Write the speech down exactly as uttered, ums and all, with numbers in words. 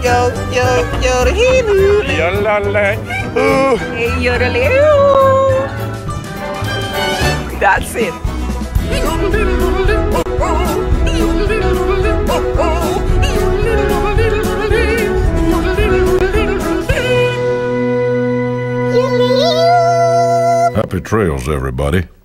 yo, yo, yodel, Yodel. hey, yodel. That's it. Happy trails, everybody.